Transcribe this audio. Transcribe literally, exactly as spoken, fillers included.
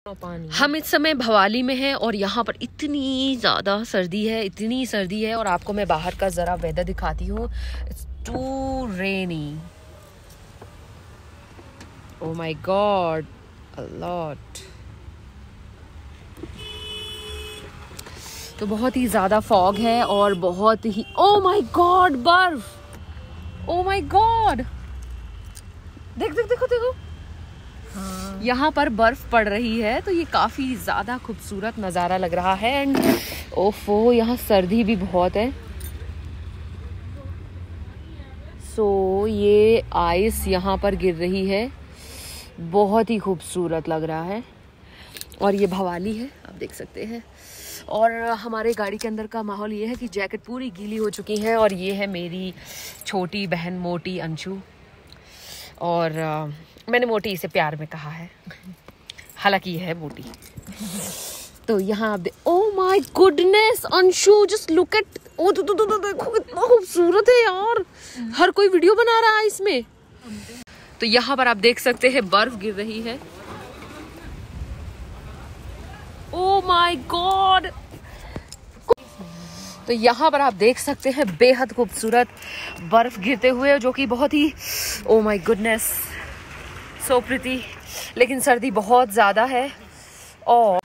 पानी। हम इस समय भवाली में हैं और यहाँ पर इतनी ज़्यादा सर्दी है, इतनी सर्दी है। और आपको मैं बाहर का ज़रा वेदर दिखाती हूँ। It's too rainy, oh my God, a lot. तो बहुत ही ज़्यादा फॉग है और बहुत ही, ओह माय गॉड, बर्फ, ओह माय गॉड, देख देख देखो देखो, हाँ। यहाँ पर बर्फ पड़ रही है, तो ये काफी ज्यादा खूबसूरत नजारा लग रहा है। एंड ओफो, यहाँ सर्दी भी बहुत है। सो so, ये आइस यहाँ पर गिर रही है, बहुत ही खूबसूरत लग रहा है। और ये भवाली है, आप देख सकते हैं। और हमारे गाड़ी के अंदर का माहौल ये है कि जैकेट पूरी गीली हो चुकी है। और ये है मेरी छोटी बहन मोटी अंशु, और uh, मैंने मोटी इसे प्यार में कहा है, हालांकि ये है मोटी। तो यहाँ आप देख, oh my goodness Anshu, just look at, ओ तो, तो, तो, तो, देखो कितना खूबसूरत है यार, हर कोई वीडियो बना रहा है इसमें। तो यहाँ पर आप देख सकते हैं बर्फ गिर रही है, ओह माय गॉड। तो यहाँ पर आप देख सकते हैं बेहद खूबसूरत बर्फ गिरते हुए, जो कि बहुत ही, oh my goodness, so pretty. लेकिन सर्दी बहुत ज़्यादा है और